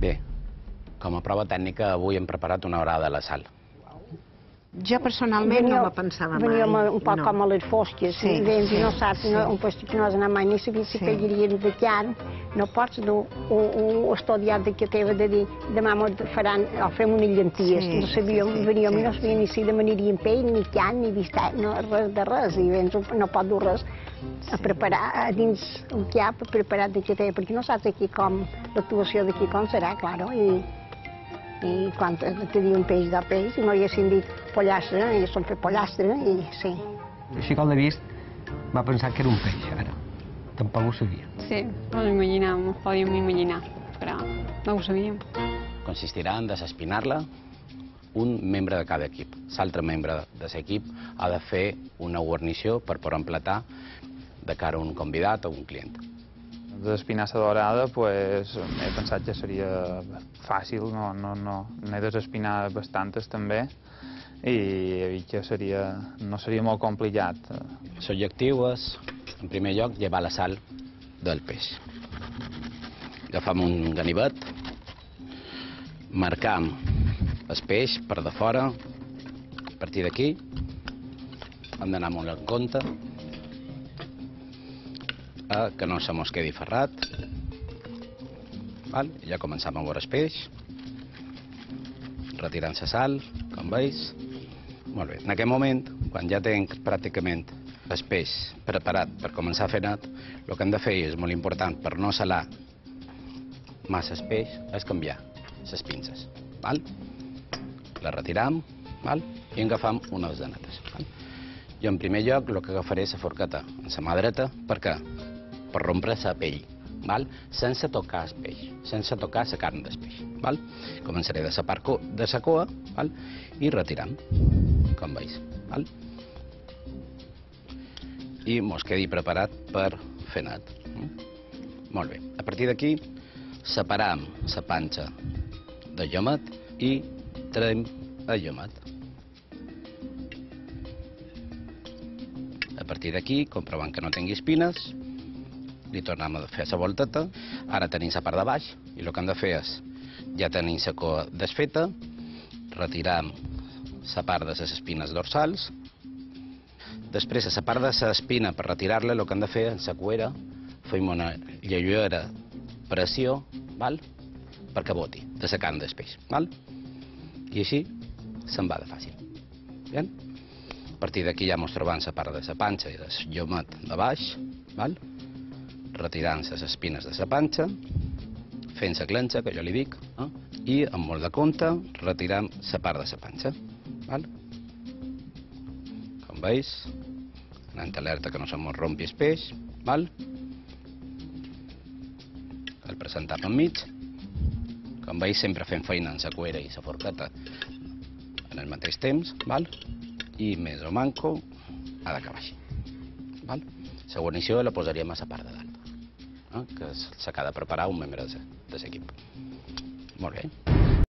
Bé, com a prova tècnica avui hem preparat una orada a la sal. Jo personalment no la pensava mai. Veníem un poc com a les fosques, vens i no saps, un lloc que no has anat mai, ni sabia si caiguerien de carn, no pots dur un estudiat que teva de dir demà faran, o fem unes llenties, no sabíem, veníem i no sabíem ni si demanarien pell, ni carn, ni bistec, res de res, i vens no pot dur res a preparar a dins un cap preparat de que teva, perquè no saps aquí com, l'actuació d'aquí com serà, claro, i quan te diuen peix de peix, i no haguessin dit pollastre, i són fer pollastre, i sí. Així com l'he vist, va pensar que era un peix, ara. Tampoc ho sabia. Sí, ho imaginàvem, ho podíem imaginar, però no ho sabíem. Consistirà en desespinar-la un membre de cada equip. L'altre membre de l'equip ha de fer una guarnició per poder emplatar de cara a un convidat o un client. Desespinar la dorada, he pensat que seria fàcil, n'he desespinat bastantes també, i he vist que no seria molt complicat. L'objectiu és, en primer lloc, llevar la sal del peix. Agafam un ganivet, marcam el peix per de fora, a partir d'aquí hem d'anar molt en compte que no se mos quedi ferrat. Ja començam a veure el peix, retirant la sal, com veus. Molt bé, en aquest moment, quan ja tenc pràcticament el peix preparat per començar a fer net, el que hem de fer, és molt important, per no salar massa el peix, és canviar les pinces. La retiram i agafam unes denetes. Jo, en primer lloc, el que agafaré és la forqueta en la mà dreta. Per què? Per rompre la pell, sense tocar el peix, sense tocar la carn del peix. Començaré de la part de la cua i retiram, com veus. I mos quedi preparat per fer net. Molt bé. A partir d'aquí, separam la panxa del llomet i traiem el llomet. A partir d'aquí, comprovant que no tingui espines, li tornem a fer la volteta. Ara tenim la part de baix i el que hem de fer és, ja tenim la cua desfeta, retiram la part de les espines dorsals. Després, a la part de l'espina, per retirar-la, el que hem de fer és la cuera, fem una lleugera pressió perquè boti de la carn del peix. I així se'n va de fàcil. A partir d'aquí ja ens trobam la part de la panxa i del llomet de baix, retirant les espines de la panxa, fent la clenxa, que jo li dic, i amb molt de compte retirant la part de la panxa. Com veus, anant alerta que no se mos rompi el peix, el presentem enmig. Com veus, sempre fem feina amb la cuera i la forqueta en el mateix temps, i més o manco ha d'acabar així. La guarnició la posaríem a la part de dalt, que s'acaba de preparar un membre de l'equip. Molt bé.